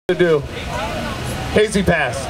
to do. Hazy Pass.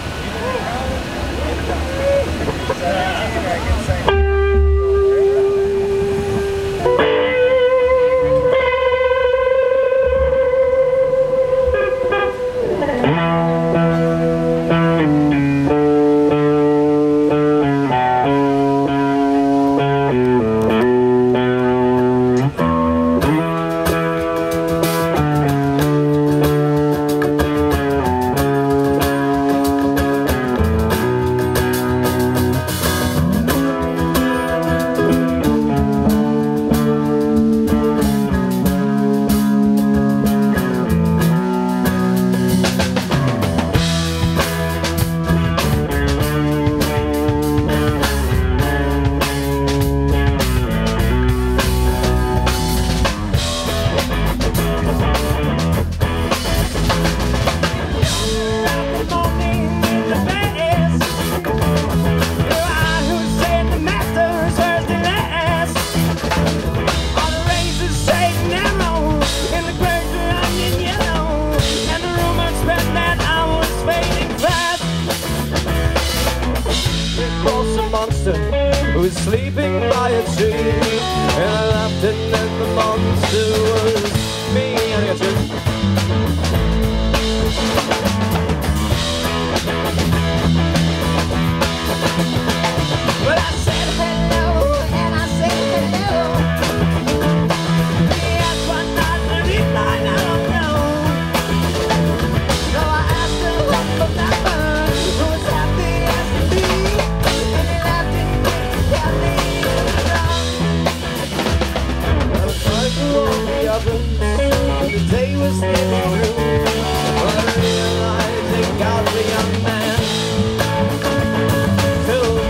Who was sleeping by a tree, and I laughed and then the monster was me. I got you. But I said hello, and I said hello. He asked what not, and he lied, I don't know. So I asked her what the blackbird who was happy as can be, and he laughed and tell me I tried to roll the oven, and the day was nearly through, but I realized they got the young man too.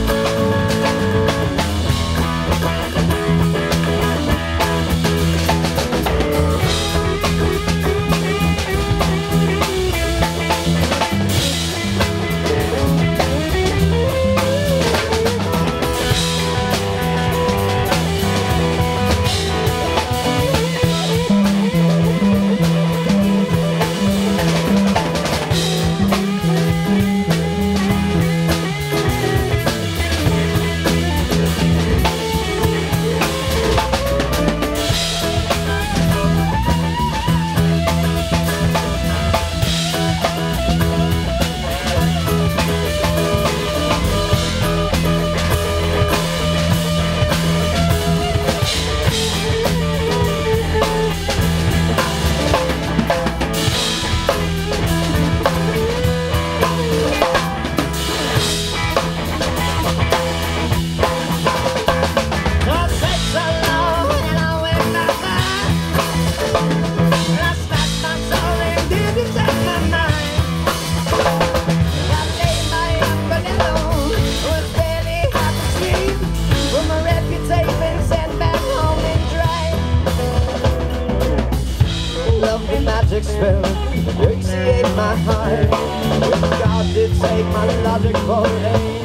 Magic spell, asphyxiate my heart. If God did take my logic for a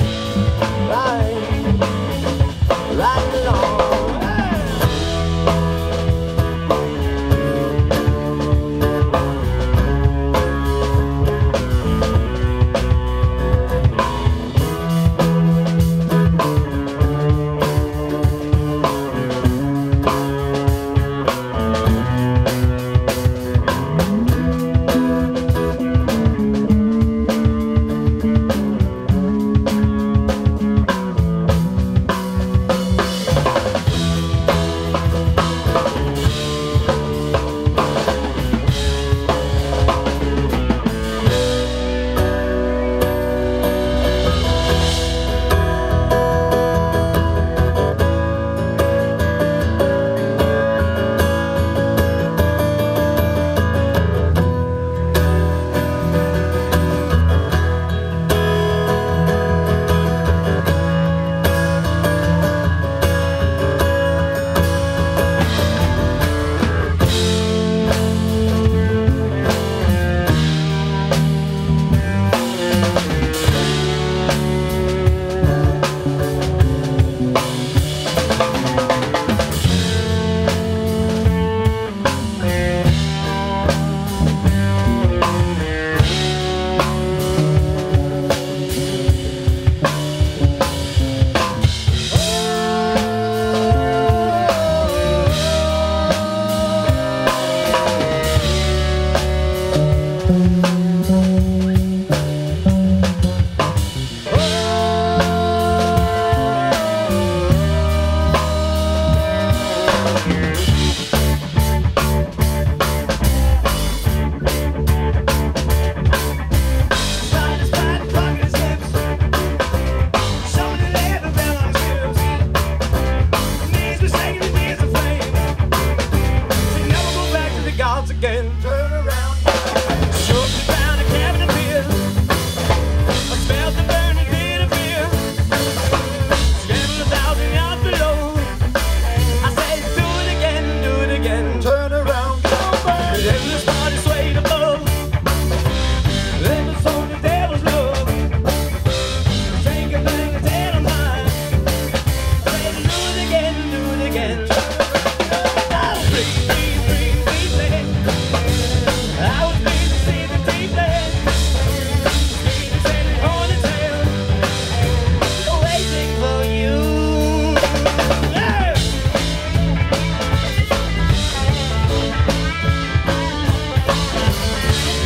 right along. Thank